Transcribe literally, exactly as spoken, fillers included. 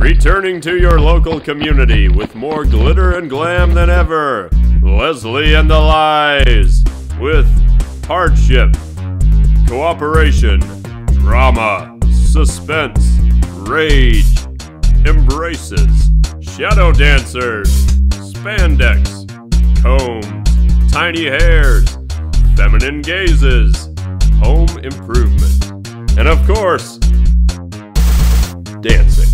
Returning to your local community with more glitter and glam than ever, Leslie and the Lies, with hardship, cooperation, drama, suspense, rage, embraces, shadow dancers, spandex, combs, tiny hairs, feminine gazes, home improvement, and of course, dancing.